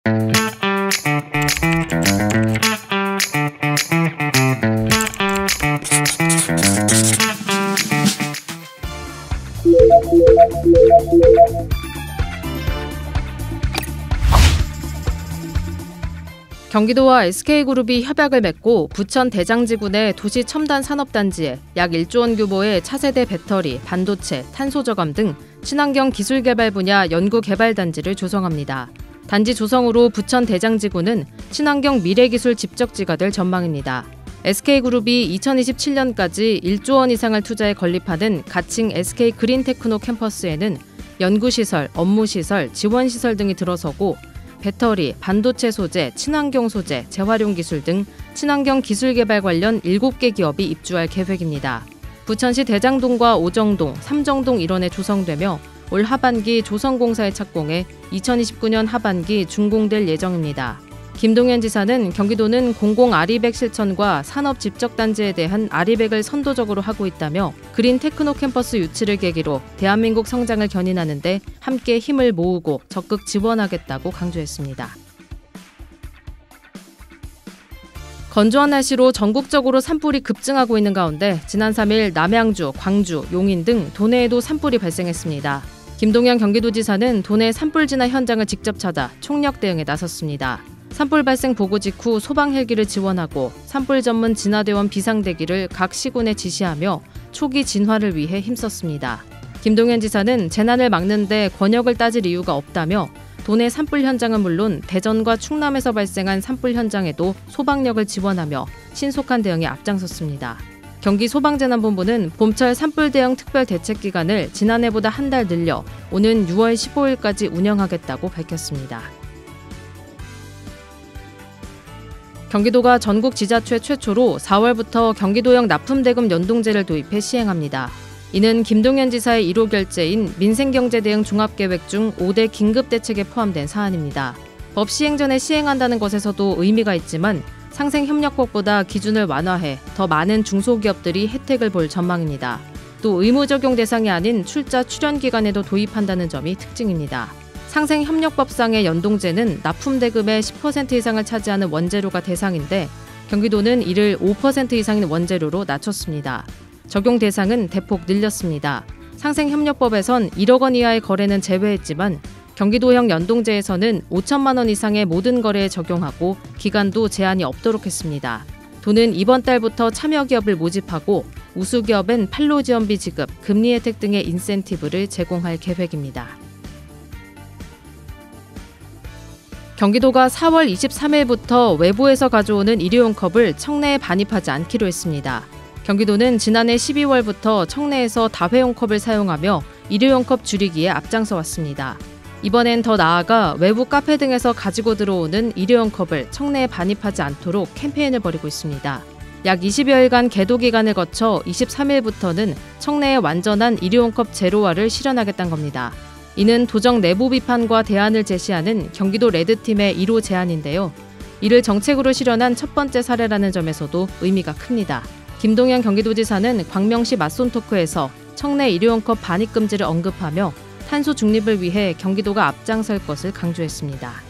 경기도와 SK그룹이 협약을 맺고 부천 대장지구 내 도시첨단산업단지에 약 1조 원 규모의 차세대 배터리, 반도체, 탄소저감 등 친환경 기술개발 분야 연구개발단지를 조성합니다. 단지 조성으로 부천 대장지구는 친환경 미래기술 집적지가 될 전망입니다. SK그룹이 2027년까지 1조 원 이상을 투자해 건립하는 가칭 SK그린테크노 캠퍼스에는 연구시설, 업무시설, 지원시설 등이 들어서고 배터리, 반도체 소재, 친환경 소재, 재활용 기술 등 친환경 기술 개발 관련 7개 기업이 입주할 계획입니다. 부천시 대장동과 오정동, 삼정동 일원에 조성되며 올 하반기 조성공사에 착공해 2029년 하반기 준공될 예정입니다. 김동연 지사는 경기도는 공공 아리백 실천과 산업 집적단지에 대한 아리백을 선도적으로 하고 있다며 그린 테크노 캠퍼스 유치를 계기로 대한민국 성장을 견인하는 데 함께 힘을 모으고 적극 지원하겠다고 강조했습니다. 건조한 날씨로 전국적으로 산불이 급증하고 있는 가운데 지난 3일 남양주, 광주, 용인 등 도내에도 산불이 발생했습니다. 김동연 경기도지사는 도내 산불 진화 현장을 직접 찾아 총력 대응에 나섰습니다. 산불 발생 보고 직후 소방 헬기를 지원하고 산불 전문 진화대원 비상대기를 각 시군에 지시하며 초기 진화를 위해 힘썼습니다. 김동연 지사는 재난을 막는 데 권역을 따질 이유가 없다며 도내 산불 현장은 물론 대전과 충남에서 발생한 산불 현장에도 소방력을 지원하며 신속한 대응에 앞장섰습니다. 경기소방재난본부는 봄철 산불 대응 특별 대책 기간을 지난해보다 한 달 늘려 오는 6월 15일까지 운영하겠다고 밝혔습니다. 경기도가 전국 지자체 최초로 4월부터 경기도형 납품대금 연동제를 도입해 시행합니다. 이는 김동연 지사의 1호 결재인 민생경제대응 종합계획 중 5대 긴급대책에 포함된 사안입니다. 법 시행 전에 시행한다는 것에서도 의미가 있지만 상생협력법보다 기준을 완화해 더 많은 중소기업들이 혜택을 볼 전망입니다. 또 의무 적용 대상이 아닌 출자 출연 기간에도 도입한다는 점이 특징입니다. 상생협력법상의 연동제는 납품대금의 10% 이상을 차지하는 원재료가 대상인데 경기도는 이를 5% 이상인 원재료로 낮췄습니다. 적용 대상은 대폭 늘렸습니다. 상생협력법에선 1억 원 이하의 거래는 제외했지만 경기도형 연동제에서는 5천만 원 이상의 모든 거래에 적용하고 기간도 제한이 없도록 했습니다. 도는 이번 달부터 참여기업을 모집하고 우수기업은 판로지원비 지급, 금리 혜택 등의 인센티브를 제공할 계획입니다. 경기도가 4월 23일부터 외부에서 가져오는 일회용 컵을 청내에 반입하지 않기로 했습니다. 경기도는 지난해 12월부터 청내에서 다회용 컵을 사용하며 일회용 컵 줄이기에 앞장서 왔습니다. 이번엔 더 나아가 외부 카페 등에서 가지고 들어오는 일회용 컵을 청내에 반입하지 않도록 캠페인을 벌이고 있습니다. 약 20여일간 계도 기간을 거쳐 23일부터는 청내에 완전한 일회용 컵 제로화를 실현하겠다는 겁니다. 이는 도정 내부 비판과 대안을 제시하는 경기도 레드팀의 1호 제안인데요. 이를 정책으로 실현한 첫 번째 사례라는 점에서도 의미가 큽니다. 김동연 경기도지사는 광명시 맞손 토크에서 청내 일회용 컵 반입 금지를 언급하며 탄소 중립을 위해 경기도가 앞장설 것을 강조했습니다.